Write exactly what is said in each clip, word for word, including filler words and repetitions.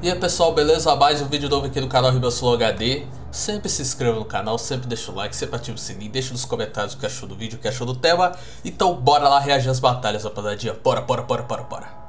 E aí pessoal, beleza? Mais um vídeo novo aqui no canal RimaSlow H D. Sempre se inscreva no canal, sempre deixa o like, sempre ativa o sininho, deixa nos comentários o que achou do vídeo, o que achou do tema. Então bora lá reagir às batalhas, rapaziada. Bora, bora, bora, bora, bora.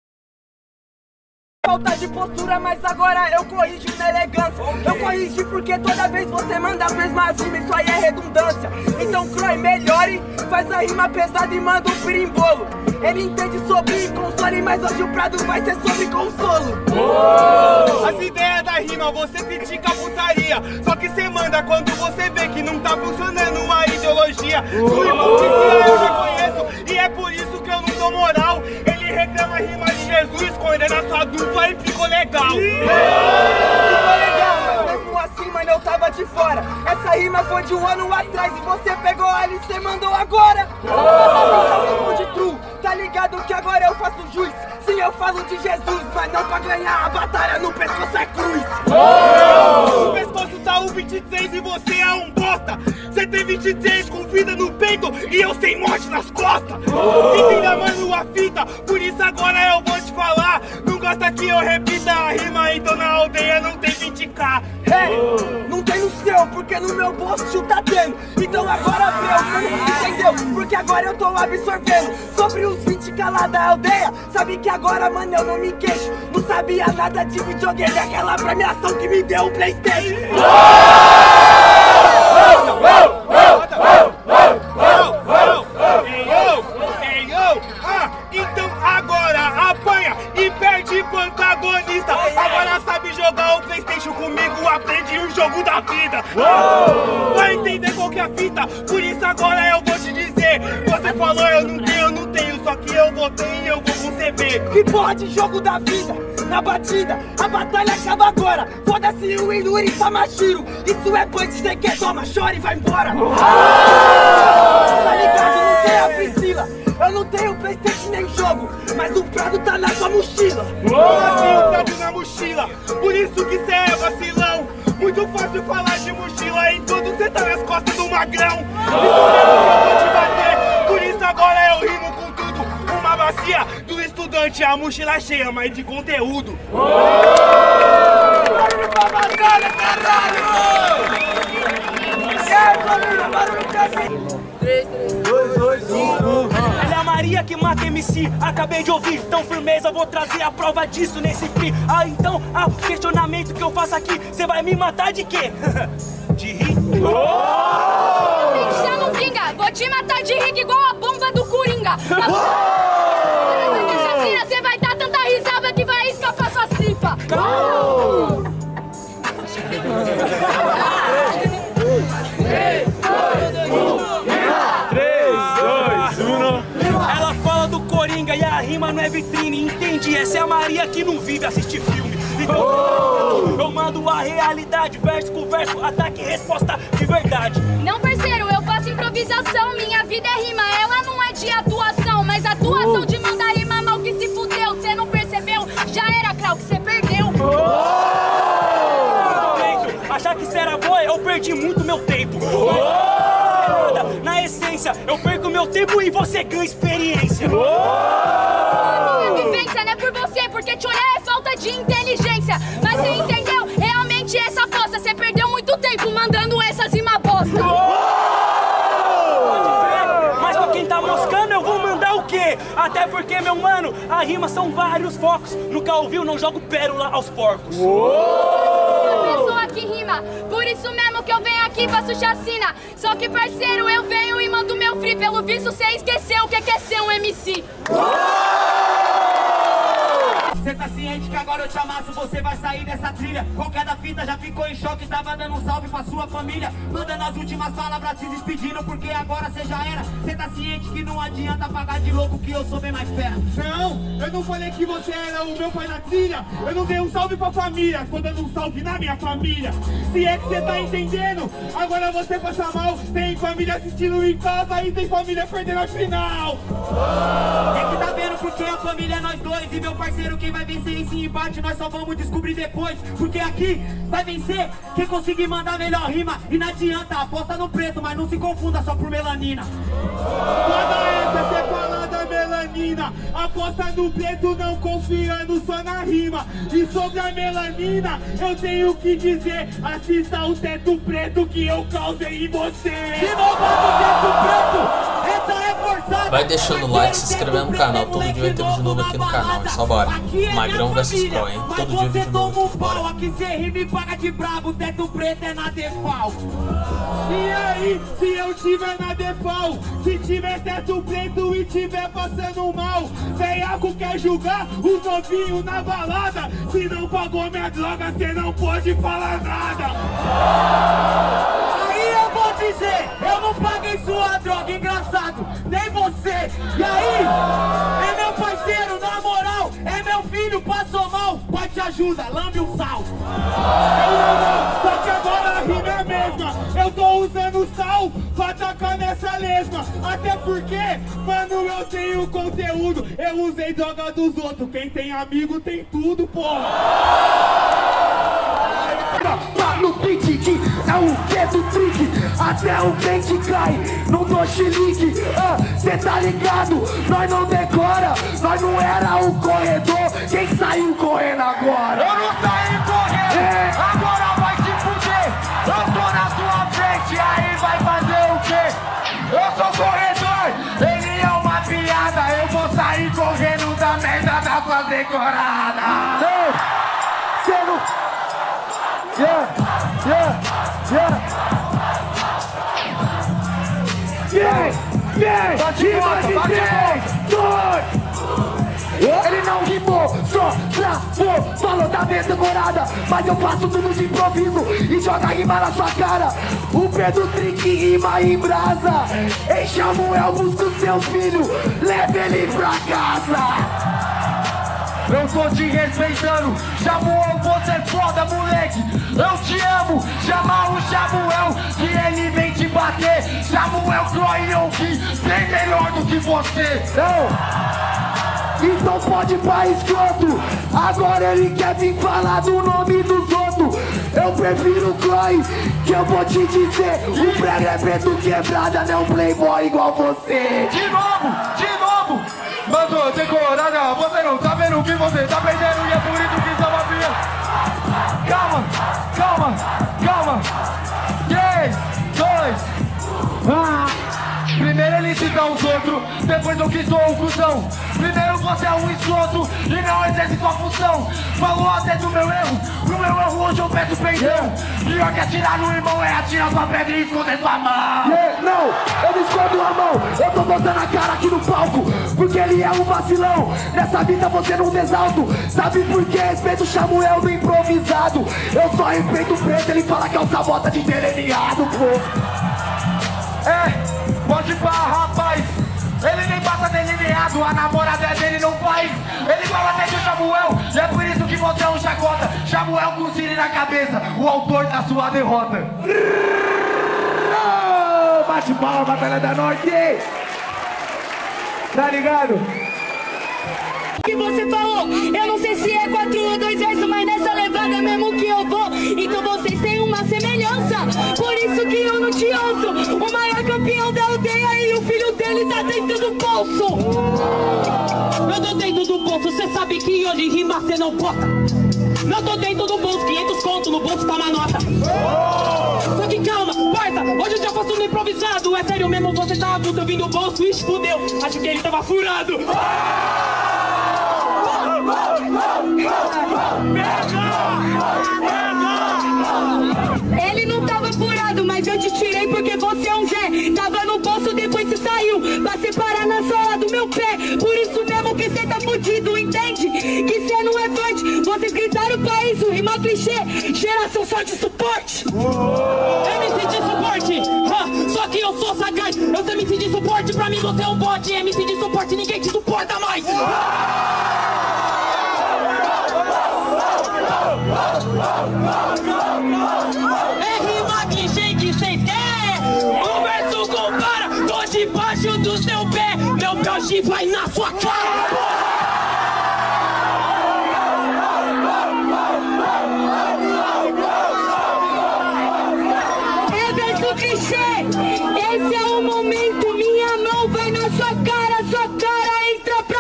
Falta de postura, mas agora eu corrijo na elegância. Eu corrigi porque toda vez você manda a mesma rima, isso aí é redundância. Então Croy, melhore, faz a rima pesada e manda um pirimbolo. Ele entende sobre console, mas hoje o Prado vai ser sobre consolo. Oh! As ideias da rima, você critica a putaria. Só que você manda quando você vê que não tá funcionando uma ideologia. Sua hipocrisia eu já conheço e é por isso que eu não dou moral. Ele reclama a rima de Jesus, escondendo a sua dupla e ficou legal. Ficou legal, mas mesmo assim, mano, eu tava de fora. Essa rima foi de um ano atrás e você pegou ali e você mandou agora. Oh! De true, tá ligado que agora eu faço juiz. Sim, eu falo de Jesus, mas não pra ganhar a batalha no pescoço é cruz. Oh! No pescoço tá o vinte e três e você é um bosta. Você tem vinte e três com vida no peito e eu sem morte nas costas. Oh! Entenda, mano, a fita, por isso agora eu vou te falar. Não gosta que eu repita a rima, então na aldeia não tem vinte k. Hey, oh! Não tem no seu, porque no meu bolso tá tendo. Então agora meu, mano, entendeu? Porque agora eu tô absorvendo sobre os vinte k lá da aldeia. Sabe que agora, mano, eu não me queixo. Não sabia nada de videogame, aquela premiação que me deu o PlayStation. Então agora apanha e perde protagonista. Agora sabe jogar o PlayStation comigo, aprende o jogo da vida. Vai entender qual que é a fita, por isso agora eu vou te dizer. Você falou eu não tenho, eu não tenho, só que eu vou ter e eu vou conceber. Que porra de jogo da vida? Na batida, a batalha acaba agora. Foda-se o Inuri e Tamashiro. Isso é punch, cê quer, toma, chora e vai embora. Tá ligado, não tem a Priscila. Eu não tenho PlayStation nem jogo, mas o Prado tá na sua mochila. Como assim o Prado na mochila? Por isso que cê é vacilão. Muito fácil falar de mochila enquanto cê tá nas costas do magrão. Isso mesmo que eu vou te bater, por isso agora eu rimo com tudo. Uma bacia do estudante, a mochila cheia, mas de conteúdo. Barulho pra batalha, caralho! E aí, família, barulho pra mim! três, dois, dois, um. Ela é a Maria que mata M C, acabei de ouvir, então firmeza, vou trazer a prova disso nesse free. Ah, então, ah, questionamento que eu faço aqui, você vai me matar de quê? De rir? Oh! Deixa não vinga, vou te matar de rir igual a bomba do Coringa. Essa você vai dar tanta risada que vai escapar suas tripas. Oh! Ela fala do Coringa e a rima não é vitrine, entendi, essa é a Maria que não vive assistir filme. Então, oh! Eu mando a realidade, verso com verso, ataque e resposta de verdade. Não, parceiro, eu faço improvisação, minha vida é rima, ela não é de atuação, mas atuação oh! de mandar rima mal que se fudeu, você não percebeu, já era, Krau, que você perdeu. Oh! Achar que cê era boa, eu perdi muito meu tempo. Mas, na essência, eu perco meu tempo e você ganha experiência. A minha vivência não é por você, porque te olhar é falta de inteligência. Mas você entendeu? Realmente essa aposta, você perdeu muito tempo mandando essas rimas bosta. Mas pra quem tá moscando, eu vou mandar o quê? Até porque, meu mano, a rima são vários focos. Nunca ouviu, não jogo pérola aos porcos. Pessoa que rima, por isso mesmo que eu venho aqui, faço chacina. Só que, parceiro, eu venho e mando meu free. Pelo visto, cê esqueceu o que é ser um M C. Cê tá ciente que agora eu te amasso, você vai sair dessa trilha. Qualquer da fita já ficou em choque, tava dando um salve pra sua família. Mandando as últimas palavras se despedindo, porque agora cê já era. Cê tá ciente que não adianta pagar de louco, que eu sou bem mais fera. Não, eu não falei que você era o meu pai na trilha. Eu não dei um salve pra família, tô dando um salve na minha família. Se é que cê tá entendendo, agora você passa mal. Tem família assistindo em casa e tem família perdendo a final. É que tá vendo porque a família é nós dois. E meu parceiro, quem vai vencer esse embate nós só vamos descobrir depois. Porque aqui vai vencer quem conseguir mandar melhor rima. E não adianta, aposta no preto, mas não se confunda só por melanina. Toda essa separada melanina. melanina. Aposta no preto, não confiando só na rima. E sobre a melanina, eu tenho que dizer: assista o teto preto que eu causei em você. De novo no teto preto, essa é forçada. Vai deixando o like, se inscrevendo no canal. Todo dia vai ter vídeo novo aqui no canal. É só bora. Magrão versus Pro, hein? Todo dia vídeo novo. Bora. Aqui cê rima e paga de brabo, teto preto é na defal. E aí, se eu tiver na defal, se tiver teto preto e tiver passando mal, veiaco quer julgar os novinhos na balada. Se não pagou minha droga, cê não pode falar nada. Aí eu vou dizer, eu não paguei sua droga, engraçado, nem você. E aí, é meu parceiro, na moral, é meu filho, passou mal, pai te ajuda, lambe um sal. Eu não não, só que agora a rima é a mesma. Eu tô usando sal pra tacar nessa lesma. Até porque, mano, eu tenho conteúdo. Eu usei droga dos outros. Quem tem amigo tem tudo, porra. Tá no beat que é o dedo trick, até o dente cai, não dou chilique. Ah, cê tá ligado? Nós não decora, nós não era o corredor. Quem saiu correndo agora? Eu não saí correndo, É. agora vai se fuder. Eu tô na sua frente, aí vai fazer o quê? Eu sou corredor, ele é uma piada. Eu vou sair correndo da merda da sua decorada. Não, cê não... Yeah, yeah, yeah. Yeah, yeah. Bate Rima volta, de bate três, dois. Ele não rimou, só travou. Falou da vez decorada, mas eu faço tudo de improviso e joga rima na sua cara. O Pedro Trick rima em brasa. Ei, Samuel, busca o seu filho, leve ele pra casa. Eu tô te respeitando, Samuel, você é foda, moleque. Eu te amo, chama o Samuel, que ele vem te bater. Samuel Croion, que bem melhor do que você. Não, então pode ir pra escroto. Agora ele quer vir falar do nome dos outros. Eu prefiro o Chloe, que eu vou te dizer. O prego é preto quebrada, não playboy igual você. De novo, de novo. Mandou decorada, você não tá vendo que você tá perdendo e é por isso que só via. Calma, calma, calma. Três, dois, um. Primeiro ele cita os outros, depois eu que sou o cuzão. Primeiro você é um escroto e não exerce sua função. Falou até do meu erro, do meu erro hoje eu peço perdão. Pior que atirar no irmão é atirar sua pedra e esconder sua mão. Yeah, não, eu não escondo a mão, eu tô botando a cara aqui no palco, porque ele é um vacilão. Nessa vida você não desalto, sabe por que respeito o Samuel no improvisado? Eu só respeito o preto, ele fala que é o sabota de delineado, pô. É. Pode pá, rapaz, ele nem passa delineado, a namorada dele não faz. Ele fala até de Samuel, e é por isso que você é um chacota. Samuel com Siri na cabeça, o autor da sua derrota. Bate palma, Batalha da Norte. Tá ligado? O que você falou? Eu não sei se é quatro ou dois versos, mas nessa levada é mesmo que eu vou. Então vocês têm uma semelhança, por isso que eu não te ouço. O maior campeão da aldeia e o filho dele tá dentro do bolso. Eu tô dentro do bolso, cê sabe que hoje rima cê não bota. Eu tô dentro do bolso, quinhentos conto no bolso tá uma nota. Só que calma, parça, hoje eu já faço no improvisado. É sério mesmo, você tá avulso, eu vim do bolso, ixi, fudeu. Acho que ele tava furado. Ele não tava furado, mas eu te tirei porque você é um Zé. Tava no bolso, depois você saiu pra separar na sola do meu pé. Por isso mesmo que cê tá fudido, entende? Que cê não é forte. Vocês gritaram pra isso, rima clichê. Geração só de suporte. M C de suporte, ha, só que eu sou sagaz. Eu sou M C de suporte, pra mim você é um bot. M C de suporte, ninguém te suporta mais. É rima clichê que cês querem. O verso compara, tô debaixo do seu pé. Meu pé vai na sua cara. É verso clichê. Esse é o momento, minha mão vai na sua cara. Sua cara entra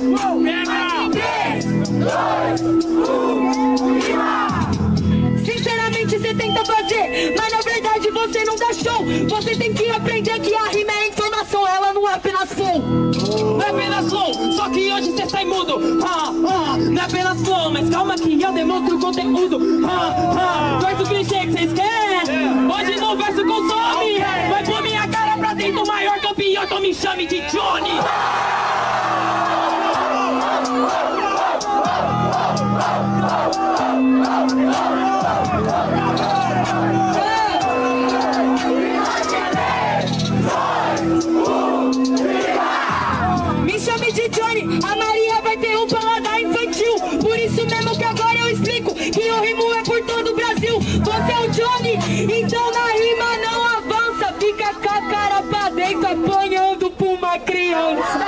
três, dois, um, rima! Sinceramente você tenta fazer, mas na verdade você não dá show. Você tem que aprender que a rima é entonação, ela não é apenas flow. Não é apenas flow, só que hoje cê sai mudo. Ha, ha, não é apenas flow, mas calma que eu demonstro o conteúdo. Ha, ha, verso clichê que cês querem. Hoje no verso consome. Vai pôr minha cara pra dentro, o maior campeão, então me chame de Johnny. Me chame de Johnny, a Maria vai ter um paladar infantil. Por isso mesmo que agora eu explico que o rimo é por todo o Brasil. Você é o Johnny, então na rima não avança. Fica com a cara pra dentro apanhando pra uma criança.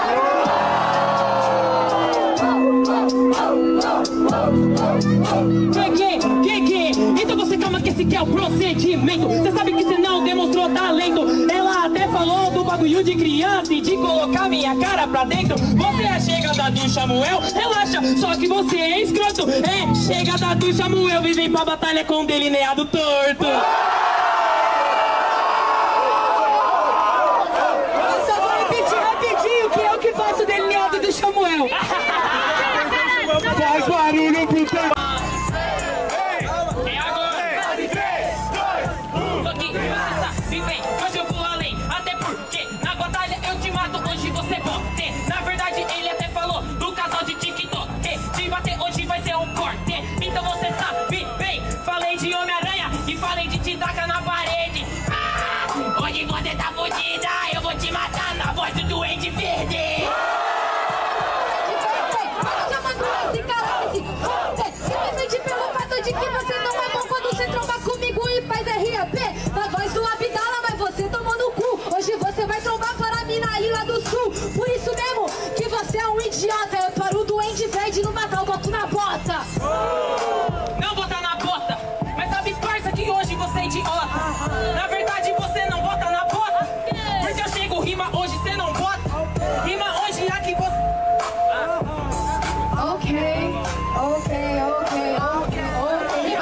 Que que, que que? Então você calma que esse que é o procedimento. Você sabe que você não demonstrou talento. Ela até falou do bagulho de criança e de colocar minha cara pra dentro. Você é a chegada do Samuel, relaxa, só que você é escroto. É, chegada do Samuel, e vem pra batalha com um delineado torto. Eu só vou repetir rapidinho que eu que faço o delineado do Samuel. Faz barulho pro teu... É agora! três, dois, um. Tô aqui, você sabe bem, hoje eu vou além. Até porque na batalha eu te mato, hoje você pode. Na verdade ele até falou do casal de TikTok. Te bater hoje vai ser um corte. Então você sabe bem, falei de Homem-Aranha e falei de te tacar na parede. Ah, hoje você tá fodida, eu vou te matar na voz do Duende Verde. Simplesmente pelo fato de que você não é bom quando você tromba comigo e faz R A P na voz do Abdala, mas você tomou no cu. Hoje você vai trombar para mim na Ilha do Sul. Por isso mesmo que você é um idiota. Eu paro o Duende Verde no matar, eu boto na bota. Não botar na bota, mas sabe, parça, que hoje você é idiota. Na verdade você não bota na bota, porque eu chego rima hoje, você não bota. Rima hoje aqui você... Ok, ok, ok, ok, ok.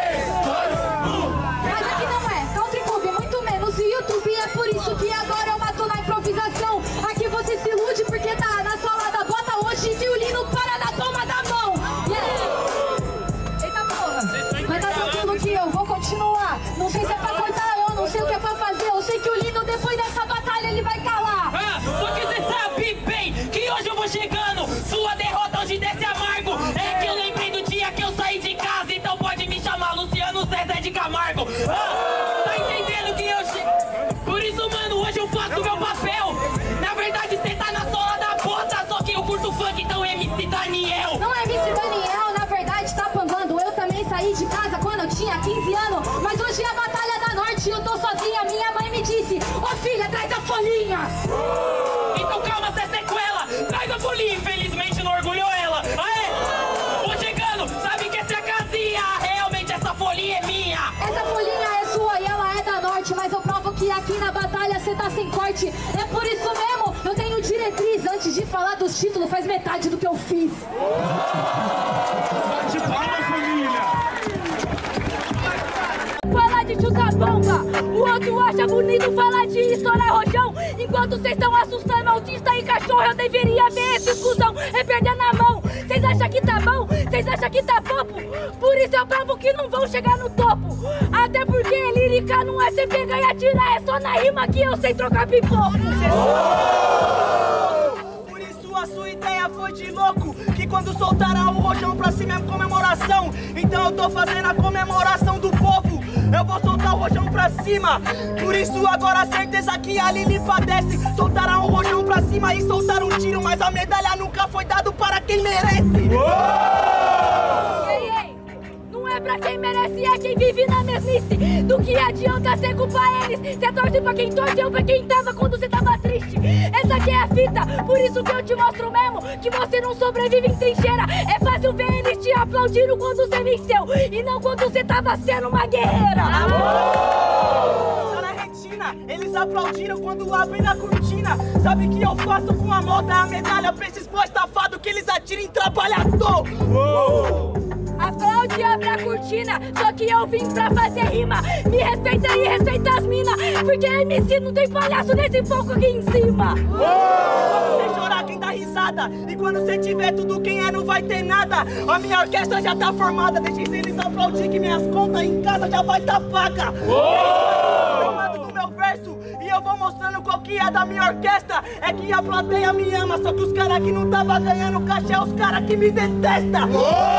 Mas aqui não é Country Club, muito menos YouTube. É por isso que agora eu mato na improvisação. Aqui você se ilude porque tá na sola da bota. Hoje violino para na palma da mão. Yeah. Eita porra, mas tá tranquilo que eu vou continuar. Não sei se é pra cortar, eu não sei o que é pra fazer. Eu sei que o Lino depois dessa batalha ele vai calar. Ah, só que você sabe bem que hoje eu vou chegando. Sua derrota hoje desce amargo. É que eu lembrei do dia que eu saí de casa, então pode me chamar Luciano César de Camargo. Ah, tá entendendo que eu chego? Por isso, mano, hoje eu faço meu papel. Na verdade, você tá na sola da bota, só que eu curto funk, então M C Daniel. Não é M C Daniel, na verdade tá pambando. Eu também saí de casa quando eu tinha quinze anos. Mas hoje é a Batalha da Norte e eu tô sozinha. Minha mãe me disse, ô filha, traz a folhinha. Então calma, cê é sequela. Traz a folhinha, infelizmente não orgulhou ela. Aê, vou chegando, sabe que essa é a casinha. Realmente essa folhinha é minha. Essa folhinha é sua e ela é da Norte. Mas eu provo que aqui na batalha cê tá sem corte. É por isso mesmo, eu tenho diretriz. Antes de falar dos títulos, faz metade do que eu fiz. Bate palma, família! Falar de chutar bomba, o outro acha bonito falar de estourar rojão. Enquanto vocês estão assustando autista e cachorro, eu deveria ver esse cuzão é perder na mão. Vocês acham que tá bom? Vocês acham que tá fofo? Por isso eu provo que não vão chegar no topo. Até porque lírica não é cê pegar e atirar, é só na rima que eu sei trocar pipoco. Por isso a sua ideia foi de louco, que quando soltará o rojão pra cima é comemoração. Então eu tô fazendo a comemoração do povo. Eu vou soltar o rojão pra cima. Por isso agora a certeza que a Lili padece. Soltará um rojão pra cima e soltar um tiro, mas a medalha nunca foi dado para quem merece. Ei, ei, não é pra quem merece, é quem vive na mesmice. Do que adianta cê culpar eles? Cê torce pra quem torceu, pra quem tava quando cê tava triste. Essa aqui é a fita, por isso que eu te mostro mesmo que você não sobrevive em trincheira. É fácil ver eles te aplaudindo quando cê venceu e não quando cê tava sendo uma guerreira. Tá na retina, mina, eles aplaudiram quando abrem a cortina. Sabe que eu faço com a moda a medalha pra esses boys tafados que eles atiram em trabalhador. Oh. Aplaude e abre a cortina, só que eu vim pra fazer rima. Me respeita e respeita as minas, porque M C não tem palhaço nesse foco aqui em cima. Quando você chorar, quem dá risada, e quando você tiver tudo quem é, não vai ter nada. A minha orquestra já tá formada, deixa eles aplaudir que minhas contas em casa já vai tá paga. Eu mando no meu verso e eu vou mostrando qual que é da minha orquestra. É que a plateia me ama, só que os caras que não tava ganhando cachê é os caras que me detestam.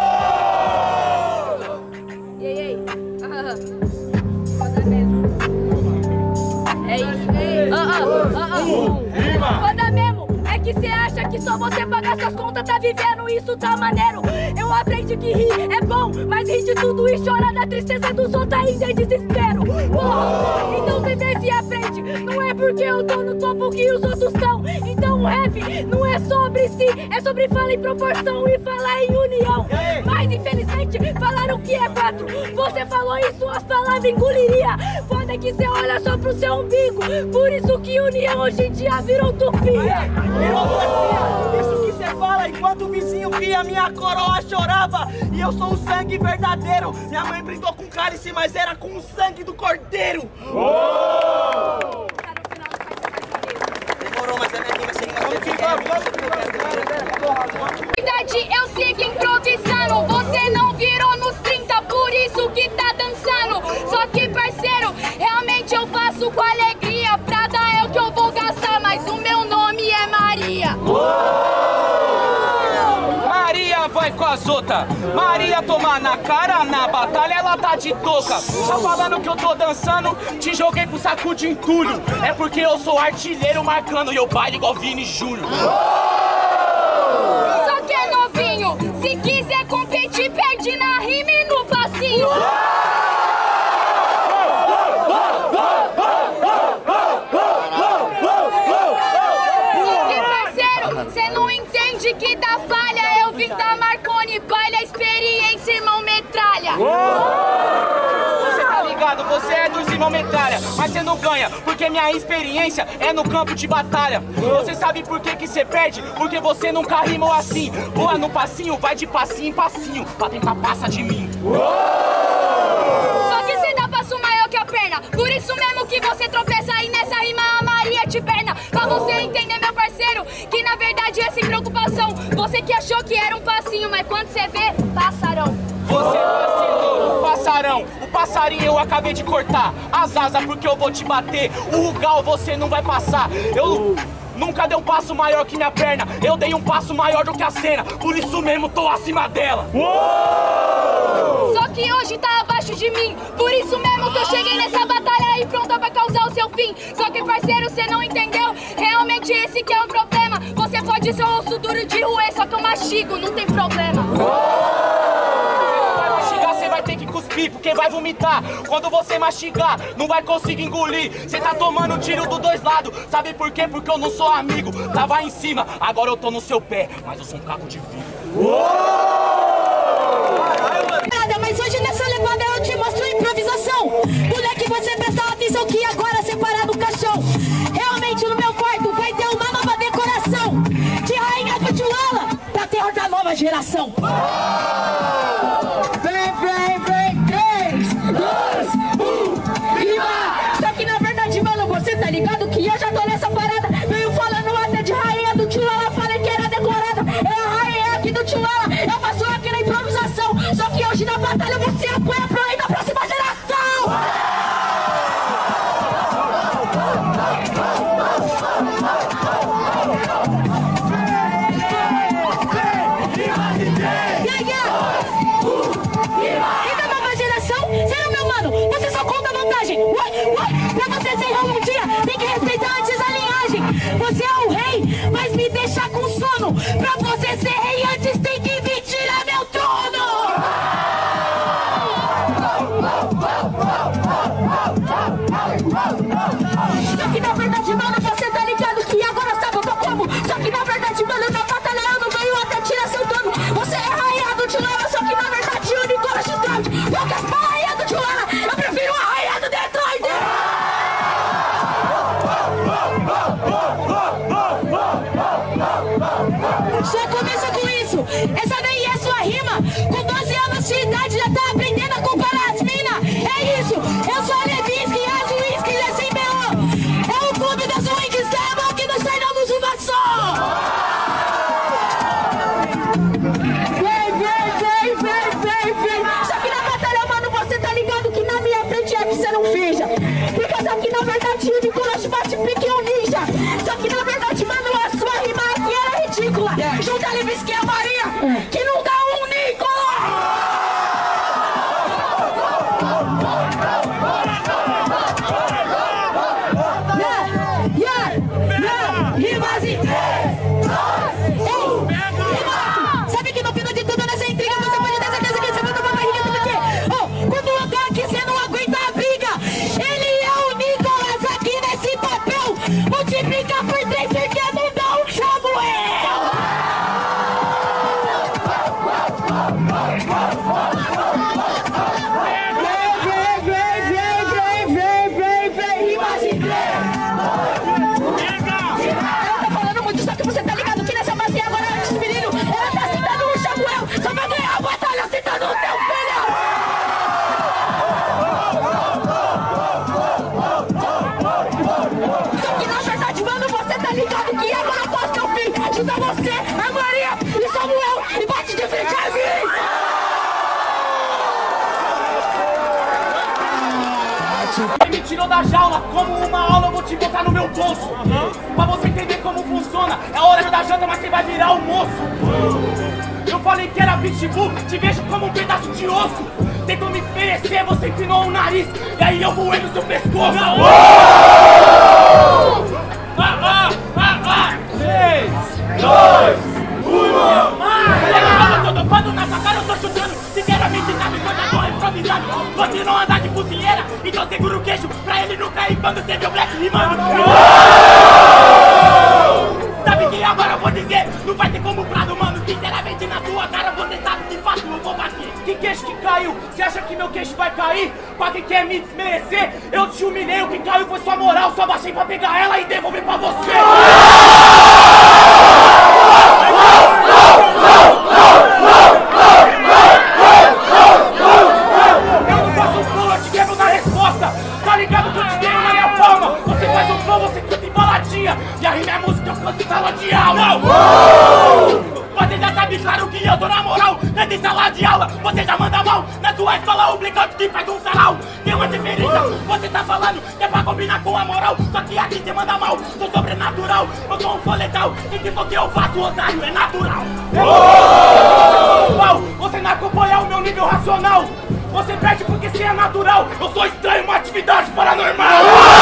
E aí, aí? Ah, foda mesmo. É isso. Ah, ah, ah, ah. Foda mesmo. É que cê acha que só você pagar suas contas tá vivendo, isso tá maneiro. Eu aprendi que rir é bom, mas rir de tudo e chorar da tristeza dos outros ainda é desespero. Porra, então cê vê se aprende. Não é porque eu tô no topo que os outros estão. Então o rap não é sobre si, é sobre falar em proporção e falar em união. Mas infelizmente falaram que é quatro. Você falou e suas palavras engoliria. Foda que cê olha só pro seu umbigo. Por isso que união hoje em dia virou utopia. Isso que cê fala enquanto o vizinho via minha coroa chorava. E eu sou o sangue verdadeiro. Minha mãe brindou com cálice, mas era com o sangue do cordeiro. Oh! Demorou, mas a minha rima seria verdade, eu sigo improvisando. Você não virou nos trinta, por isso que tá dançando. Só que, parceiro, realmente eu faço com alegria. Prada é o que eu vou gastar, mas o meu nome é Maria. Maria vai com as outras. Maria toma na cara, na batalha ela tá de touca. Tá falando que eu tô dançando, te joguei pro saco de entulho. É porque eu sou artilheiro marcando e eu baile igual Vini Júnior. Só que é novinho, se quiser competir, perde na rima e no passinho. Cê não entende que dá falha. Eu vim da Marconi, baila experiência, irmão metralha. Você tá ligado, você é dos irmão metralha, mas você não ganha, porque minha experiência é no campo de batalha. Você sabe por que que você perde? Porque você nunca rimou assim. Voa no passinho, vai de passinho em passinho, pra tentar passar de mim. Só que você dá passo maior que a perna, por isso mesmo que você tropeça aí nessa rima a Maria te perna. Pra você entender, meu parceiro, que na verdade é sem preocupação. Você que achou que era um passinho, mas quando você vê, passarão. Você vacilou, passarão. O passarinho eu acabei de cortar as asas porque eu vou te bater. O Rugal você não vai passar. Eu nunca dei um passo maior que minha perna. Eu dei um passo maior do que a cena, por isso mesmo tô acima dela. Uou! Só que hoje tá abaixo de mim, por isso mesmo que eu cheguei nessa batalha aí pronta pra causar o seu fim. Só que, parceiro, cê não entendeu, realmente esse que é o problema. Você pode ser um osso duro de roer, só que eu mastigo, não tem problema. Você vai ter que cuspir, porque vai vomitar. Quando você mastigar, não vai conseguir engolir. Você tá tomando tiro dos dois lados. Sabe por quê? Porque eu não sou amigo. Tava em cima, agora eu tô no seu pé, mas eu sou um caco de vidro. Nada, mas hoje nessa levada eu te mostro improvisação. Moleque, você presta atenção que agora separar do caixão. Realmente no meu quarto vai ter uma nova decoração de rainha do Tchulala pra terror da nova geração. Vem, vem, vem, três, dois, um, e vai! Só que na verdade, mano, você tá ligado que eu já tô nessa parada. Veio falando até de rainha do Tchulala, falei que era decorada. É a rainha aqui do Tchulala, eu faço aqui na improvisação. Só que hoje na batalha você apoia pro rei da próxima geração. Sério, meu mano, você só conta vantagem. Ué, ué, pra você ser rei um dia, tem que respeitar antes a linhagem. Você é o rei, mas me deixa com sono. Pra você ser rei antes tem que vir tirar meu trono. Só que na verdade, mano, você tá ligado que agora sabe eu tô como. Só que na verdade, mano, na batalha eu não venho até tirar seu dono. Você é rainha do Tchulala, só que na verdade o Nicolas Detroit. Poucas pra rainha do Tchulala, eu prefiro a rainha do Detroit. Só começa com isso. Essa daí é sua rima. Com doze anos de idade já tá aprendendo a comparar as minas. É isso. Eu sou a Levinsky, as Whisky é sem B O. É o clube das Wings, tá bom que nós saímos uma só. Vem, vem, vem, vem, vem, vem. Só que na batalha, mano, você tá ligado que na minha frente é que você não finja. Porque só que na verdade o Nicolas bate pique um ninja. Só que na verdade, mano, a sua rima aqui era ridícula. Junta a Levinsky e a Maria, que não dá um Nicolas. Yeah, yeah, yeah. Rimas em três, dois, um. Rima. Sabe que no final de tudo nessa intriga você pode ter certeza que você vai tomar barriga do quê? Oh, quando o lugar que você não aguenta a briga, ele é o Nicolas aqui nesse papel. Multiplica por três porque não dá um Samuel. Vem, vem, vem, vem, vem, vem, vem, rimas em três. Ela tá falando muito, só que você tá ligado que nessa base agora esse menino, ela tá citando o Samuel. Só vai ganhar a batalha citando o teu filho. Só que na verdade, mano, você tá ligado que agora eu posso teu filho. Junta você, a Maria e Samuel e bate de frente a mim. Me tirou da jaula, como uma aula eu vou te botar no meu bolso. Uhum. Pra você entender como funciona, é hora da janta, mas você vai virar almoço. Uhum. Eu falei que era pitbull, te vejo como um pedaço de osso. Tentou me oferecer, você empinou o nariz, e aí eu voei no seu pescoço. Uhum. Ah, ah, ah, ah. três, dois, um. Ah, eu tô topando na sua cara, eu tô chutando. Sinceramente, sabe quando eu tô improvisando? Você não anda de cozinheira, então segura o queixo pra ele não cair quando você vê o Black rimando. Sabe que agora eu vou dizer, não vai ter como prado, mano. Sinceramente, na sua cara você sabe que fácil eu vou bater. Que queixo que caiu? Você acha que meu queixo vai cair? Pra quem quer me desmerecer, eu te humilhei, o que caiu foi sua moral. Só baixei pra pegar ela e devolver pra você. Tá ligado que eu te tenho na minha palma? Você faz um flow, você canta em baladinha. E a rima é música, eu canto em sala de aula. uh! Você já sabe, claro que eu tô na moral. Canta em sala de aula, você já manda mal. Na sua escola, o Blackout que faz um sarau. Tem uma diferença, você tá falando que é pra combinar com a moral. Só que aqui você manda mal, sou sobrenatural. Eu sou um fã legal, e que for que eu faço, otário, é natural. uh! Você não acompanha o meu nível racional. Você perde porque você é natural. Eu sou estranho, uma atividade paranormal.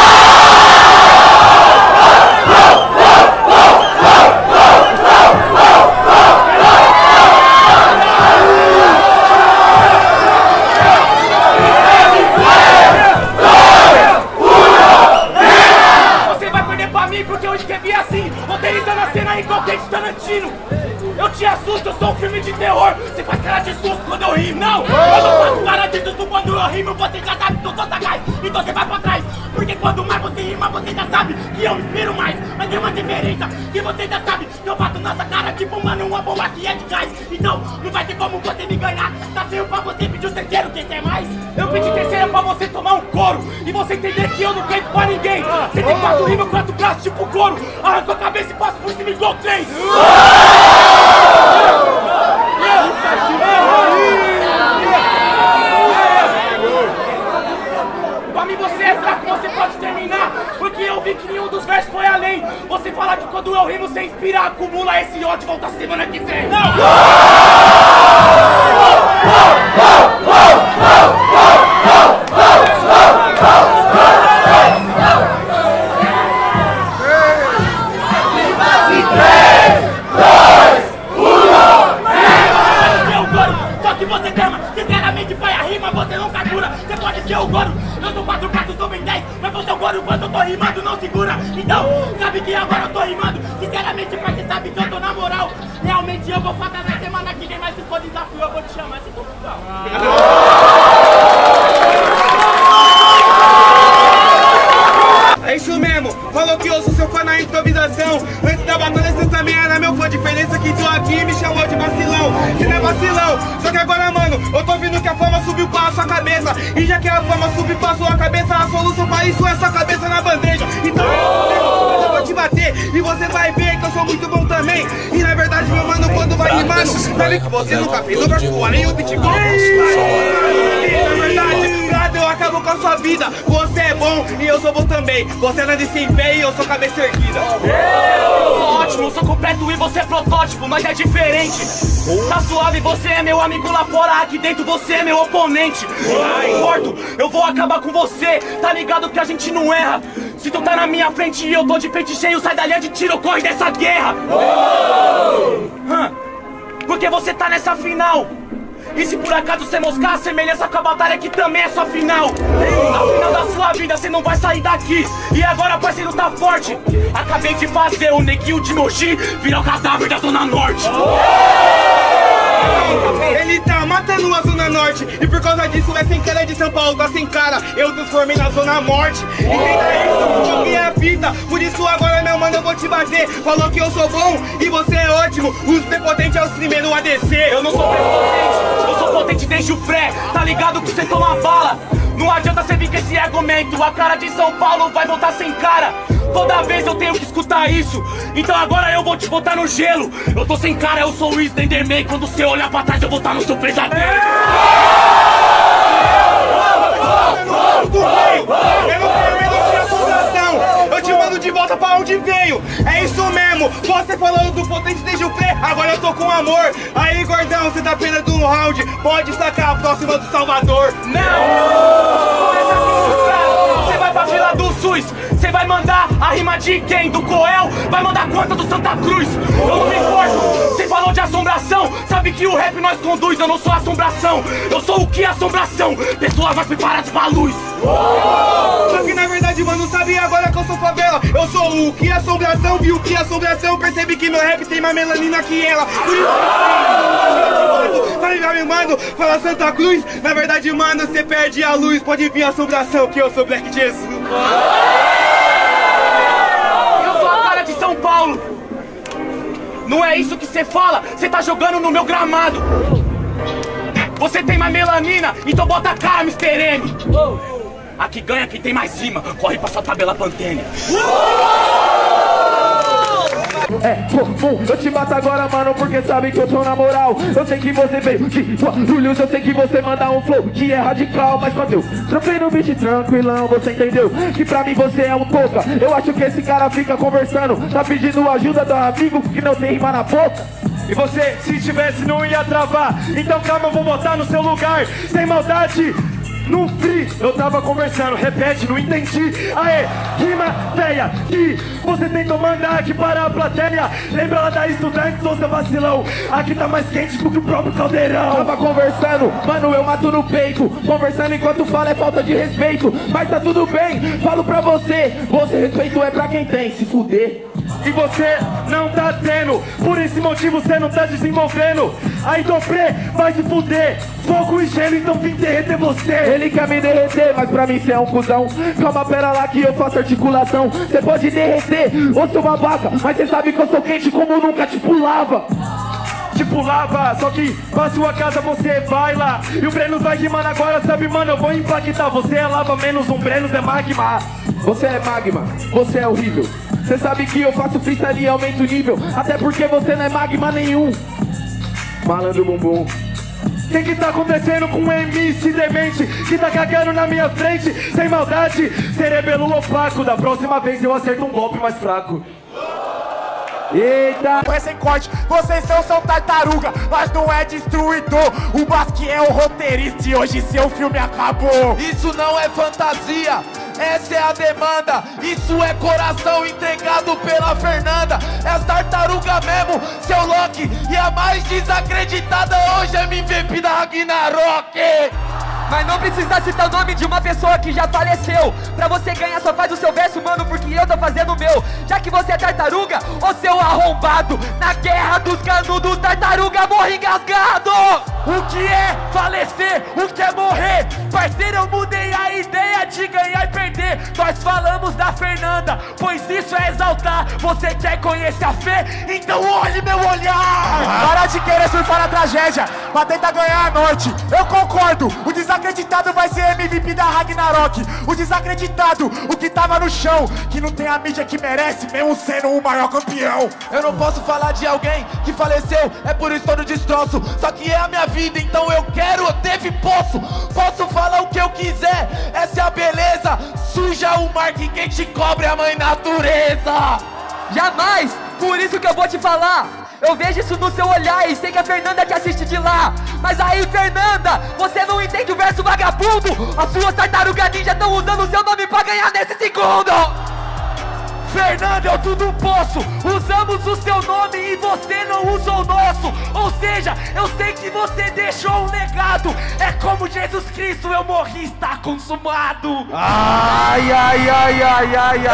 Você vai perder pra mim porque eu escrevi assim, roteirizando a cena igual Quentin Tarantino. Eu te assusto, eu sou um filme de terror. Você faz cara de susto quando eu rimo. Não, eu não faço cara de susto quando eu rimo. Você já sabe que eu sou sagaz, então você vai pra trás. Porque quando mais você rima, você já sabe que eu inspiro mais. Mas tem uma diferença, que você já sabe que eu bato nossa cara tipo, mano, uma bomba que é de gás. Então, não vai ter como você me ganhar. Tá feio pra você pedir o terceiro, quem quer mais? Eu pedi terceiro pra você tomar um couro e você entender que eu não canto pra ninguém. Você tem quatro rimas, quatro braços tipo couro. Arranco a cabeça e passo por cima igual trem. Pra mim você é fraco, você pode terminar. Porque eu vi que nenhum dos versos foi além. Você fala que quando eu rimo você inspira, acumula esse ódio e volta semana que vem. Não! Só que você trama, sinceramente vai a rima, você não segura. Você pode ser o Goro, eu sou quatro pratos, sou bem dez. Mas você é o Goro, quando eu tô rimando não segura. Então, sabe que agora eu tô rimando. Sinceramente, pai, você sabe que eu tô na moral. Realmente eu vou fazer na semana que vem, mas se for desafio eu vou te chamar, se for legal. aqui e me chamou de vacilão. Cê não é vacilão, só que agora, mano, eu tô vendo que a fama subiu pra sua cabeça. E já que a fama subiu pra sua cabeça, a solução pra isso é sua cabeça na bandeja. Então eu vou te bater e você vai ver que eu sou muito bom também. E na verdade, meu mano, quando vai rimando, sabe que você nunca fez o verso fora e o beat gol. Na verdade, nada, eu acabo com a sua vida. Você é bom e eu sou bom também. Você anda de sem pé e eu sou cabeça erguida. Eu sou ótimo, eu sou completo e você é protótipo, mas é diferente. Tá suave, você é meu amigo lá fora, aqui dentro você é meu oponente. Não importo, eu vou acabar com você, tá ligado que a gente não erra. Se tu tá na minha frente e eu tô de peito cheio, sai da linha de tiro, corre dessa guerra. Hum, porque você tá nessa final. E se por acaso você moscar, a semelhança com a batalha que também é sua final. A final da sua vida, você não vai sair daqui. E agora, parceiro, tá forte. Acabei de fazer o neguinho de Mogi virar o cadáver da Zona Norte. Ele tá matando a Zona Norte e por causa disso é sem cara de São Paulo, tá sem cara. Eu transformei na Zona Morte. Entenda isso, o que é a fita. Por isso agora, meu mano, eu vou te bater. Falou que eu sou bom e você é ótimo. Os prepotentes é os primeiros a descer. Eu não sou prepotente, eu sou potente desde o pré. Tá ligado que você toma bala. Não adianta você vir com esse argumento. A cara de São Paulo vai voltar sem cara. Toda vez eu tenho que escutar isso. Então agora eu vou te botar no gelo. Eu tô sem cara, eu sou o Slenderman. Quando você olhar pra trás eu vou estar no seu pesadelo. Eu não tenho medo de assombração. Eu te mando de volta pra onde veio. É isso mesmo, você falando do potente desde o pré. Agora eu tô com amor. Aí, gordão, você tá pena de um round. Pode sacar a próxima do Salvador. Não! Você vai pra fila do SUS. Você vai mandar a rima de quem? Do Coel? Vai mandar quantas do Santa Cruz? Eu não me importo. Você falou de assombração. Sabe que o rap nós conduz. Eu não sou assombração. Eu sou o que assombração. Pessoas mais preparadas pra luz. Só que na verdade, mano, sabe agora que eu sou favela. Eu sou o que assombração. E o que assombração. Percebi que meu rap tem mais melanina que ela. Por isso que sabe, meu mano, fala Santa Cruz. Na verdade, mano, você perde a luz. Pode vir a assombração que eu sou Black Jesus. De São Paulo. Não é isso que você fala. Você tá jogando no meu gramado. Você tem mais melanina, então bota a cara, mister M. Aqui ganha quem tem mais rima. Corre pra sua tabela Pantene. É, bom, eu te mato agora, mano, porque sabe que eu tô na moral. Eu sei que você veio de Guarulhos, eu sei que você manda um flow que é radical. Mas quando eu tropei no beat tranquilão, você entendeu que pra mim você é um toca. Eu acho que esse cara fica conversando, tá pedindo ajuda do amigo que não tem rima na boca. E você, se tivesse, não ia travar. Então calma, eu vou botar no seu lugar, sem maldade. No free, eu tava conversando, repete, não entendi. Aê, rima feia, que você tentou mandar aqui para a plateia. Lembra lá da Estudantes, ou seu vacilão? Aqui tá mais quente do que o próprio caldeirão. Tava conversando, mano, eu mato no peito. Conversando enquanto fala é falta de respeito. Mas tá tudo bem, falo pra você. Você respeito é pra quem tem, se fuder. E você não tá tendo, por esse motivo você não tá desenvolvendo. Aí Dobré, vai se fuder. Fogo e gelo, então vim derreter você. Ele quer me derreter, mas pra mim cê é um cuzão. Calma, pera lá que eu faço articulação. Cê pode derreter, ô seu babaca, mas cê sabe que eu sou quente como nunca te pulava. Tipo lava, só que pra sua casa você vai lá. E o Brenos vai rimando agora, sabe, mano, eu vou impactar. Você é lava, menos um Brenos é magma. Você é magma, você é horrível. Cê sabe que eu faço freestyle e aumento o nível. Até porque você não é magma nenhum. Malandro bumbum. O que que tá acontecendo com o M C demente que tá cagando na minha frente? Sem maldade, cerebelo opaco. Da próxima vez eu acerto um golpe mais fraco. Eita! É sem corte, vocês são, são tartaruga, mas não é destruidor. O Basque é o roteirista e hoje seu filme acabou. Isso não é fantasia, essa é a demanda. Isso é coração entregado pela Fernanda. É as tartaruga mesmo, seu Loki. E a mais desacreditada hoje é M V P da Ragnarok. Mas não precisa citar o nome de uma pessoa que já faleceu. Pra você ganhar só faz o seu verso, mano, porque eu tô fazendo o meu. Já que você é tartaruga, ô seu arrombado, na guerra dos canudos, tartaruga morre engasgado. O que é falecer? O que é morrer? Parceiro, eu mudei a ideia de ganhar e perder. Nós falamos da Fernanda, pois isso é exaltar. Você quer conhecer a fé? Então olhe meu olhar. Para de querer surfar na tragédia pra tentar ganhar a noite. Eu concordo, o desacreditado vai ser M V P da Ragnarok. O desacreditado, o que tava no chão, que não tem a mídia que merece, mesmo sendo o maior campeão. Eu não posso falar de alguém que faleceu, é por isso todo destroço. Só que é a minha vida, então eu quero, eu devo e posso. Posso falar o que eu quiser, essa é a beleza. Suja o mar que quem te cobre é a mãe natureza. Jamais, por isso que eu vou te falar. Eu vejo isso no seu olhar e sei que a Fernanda te assiste de lá. Mas aí, Fernanda, você não entende o verso vagabundo. As suas tartarugas ninja estão usando o seu nome pra ganhar nesse segundo. Fernanda, eu tudo posso. Usamos o seu nome e você não usa o nosso. Ou seja, eu sei que você deixou um legado. É como Jesus Cristo, eu morri, está consumado. Ai, ai, ai, ai, ai, ai,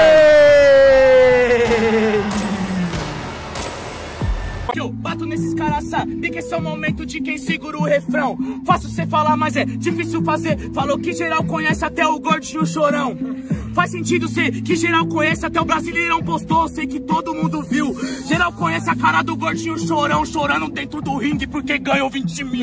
ai. Eu bato nesses caras, sabe que esse é o momento de quem segura o refrão. Fácil cê falar, mas é difícil fazer. Falou que geral conhece até o gordinho chorão. Faz sentido ser que geral conhece, até o Brasileirão postou, sei que todo mundo viu. Geral conhece a cara do gordinho chorão, chorando dentro do ringue porque ganhou vinte mil.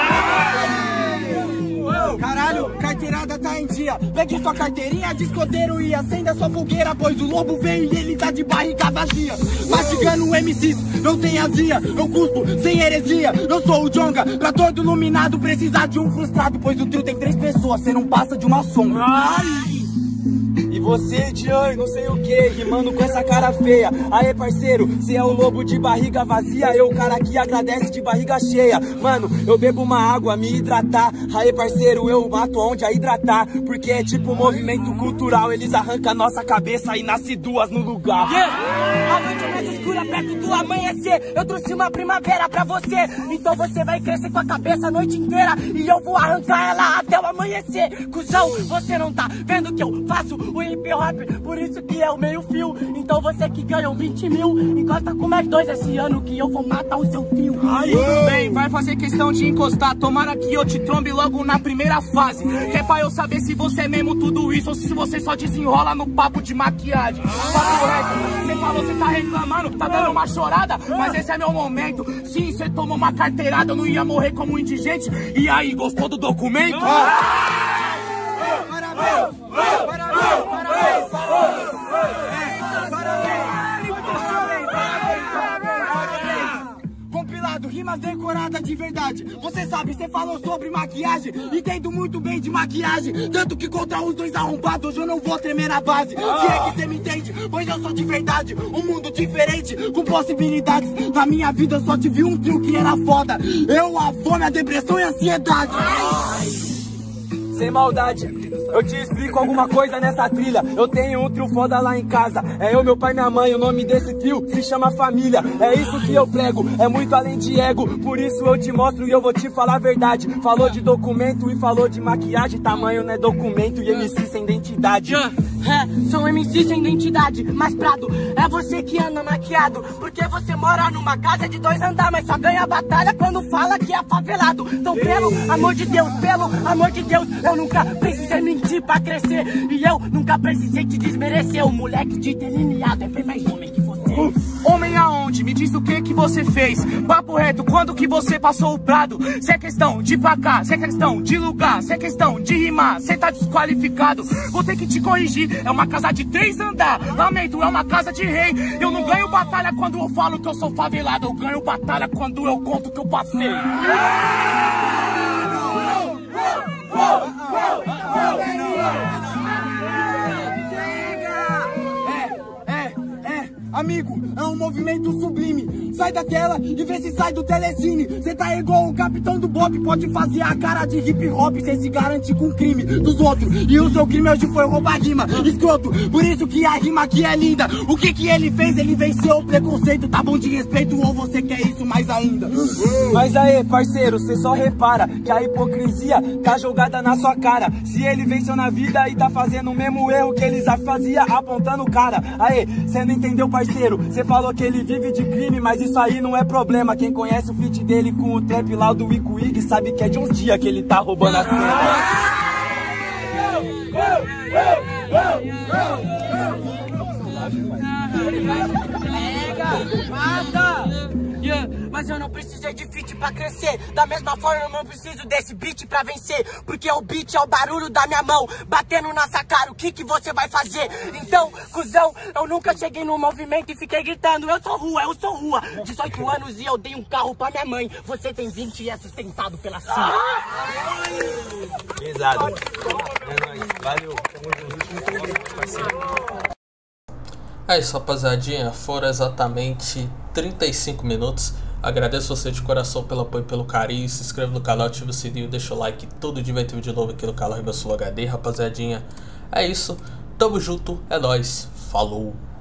Caralho, carteirada tá em dia. Pegue sua carteirinha de escoteiro e acenda sua fogueira, pois o lobo veio e ele tá de barriga vazia. Mastigando M Cs, não tem azia. Eu cuspo sem heresia, eu sou o Jonga. Pra todo iluminado precisar de um frustrado, pois o trio tem três pessoas, cê não passa de uma sombra. Ai! E você, Dian, não sei o que, rimando com essa cara feia. Aê, parceiro, cê é o lobo de barriga vazia, eu o cara que agradece de barriga cheia. Mano, eu bebo uma água, me hidratar. Aê, parceiro, eu mato onde a hidratar. Porque é tipo movimento cultural, eles arrancam a nossa cabeça e nasce duas no lugar. Yeah. A noite é mais escura, perto do amanhecer. Eu trouxe uma primavera pra você. Então você vai crescer com a cabeça a noite inteira e eu vou arrancar ela até o amanhecer. Cusão, você não tá vendo que eu faço o hip hop, por isso que é o meio fio. Então você que ganhou vinte mil, encosta com mais dois esse ano que eu vou matar o seu fio. Aí, tudo bem, vai fazer questão de encostar. Tomara que eu te trombe logo na primeira fase. Que é pra eu saber se você é mesmo tudo isso ou se você só desenrola no papo de maquiagem. Papo reto, você falou, você tá reclamando, tá dando uma chorada, mas esse é meu momento. Sim, você tomou uma carteirada, eu não ia morrer como indigente. E aí, gostou do documento? Parabéns! Parabéns! Parabéns! Compilado, rimas decoradas de verdade. Você sabe, você falou sobre maquiagem. Entendo muito bem de maquiagem. Tanto que contra os dois arrombados hoje eu não vou tremer na base. Se é que você me entende, pois eu sou de verdade. Um mundo diferente, com possibilidades. Na minha vida eu só tive um trio que era foda. Eu, a fome, a depressão e a ansiedade. Sem maldade, eu te explico alguma coisa nessa trilha. Eu tenho um trio foda lá em casa. É eu, meu pai e minha mãe, o nome desse trio se chama família. É isso que eu prego, é muito além de ego. Por isso eu te mostro e eu vou te falar a verdade. Falou de documento e falou de maquiagem. Tamanho não é documento e M C sem identidade. É, sou M C sem identidade. Mas Prado, é você que anda maquiado. Porque você mora numa casa de dois andar, mas só ganha batalha quando fala que é favelado. Então pelo amor de Deus, pelo amor de Deus, eu nunca precisei mentir pra crescer. E eu nunca precisei te desmerecer. O moleque de delineado é bem mais homem que você. Homem aonde? Me diz o que que você fez. Papo reto, quando que você passou o Prado? Se é questão de pra cá, se é questão de lugar, se é questão de rimar, cê tá desqualificado. Vou ter que te corrigir, é uma casa de três andar. Lamento, é uma casa de rei. Eu não ganho batalha quando eu falo que eu sou favelado. Eu ganho batalha quando eu conto que eu passei. É, é, é, amigo, é um movimento sublime. sai da tela e vê se sai do telecine. Cê tá igual o capitão do Bob, pode fazer a cara de hip hop, cê se garante com o crime dos outros. E o seu crime hoje foi roubar rima, escroto. Por isso que a rima aqui é linda. O que que ele fez? Ele venceu o preconceito, tá bom de respeito ou você quer isso mais ainda? Mas aí, parceiro, cê só repara que a hipocrisia tá jogada na sua cara. Se ele venceu na vida e tá fazendo o mesmo erro que eles fazia apontando o cara. Aê, cê não entendeu, parceiro? Cê falou que ele vive de crime, mas isso aí não é problema. Quem conhece o feat dele com o trap lá do Wico Wig sabe que é de uns dias que ele tá roubando a cena. Yeah, mas eu não precisei de feat pra crescer. Da mesma forma eu não preciso desse beat pra vencer. Porque o beat é o barulho da minha mão batendo na sua cara, o que que você vai fazer? Então, cuzão, eu nunca cheguei no movimento e fiquei gritando: eu sou rua, eu sou rua. dezoito anos e eu dei um carro pra minha mãe. Você tem vinte e é sustentado pela C I A. Pesado. É nóis, valeu. É isso, rapaziadinha, foram exatamente trinta e cinco minutos. Agradeço você de coração pelo apoio e pelo carinho. Se inscreva no canal, ativa o sininho, deixa o like. Todo dia vai ter vídeo novo aqui no canal Riba Sul H D, rapaziadinha. É isso, tamo junto, é nóis, falou.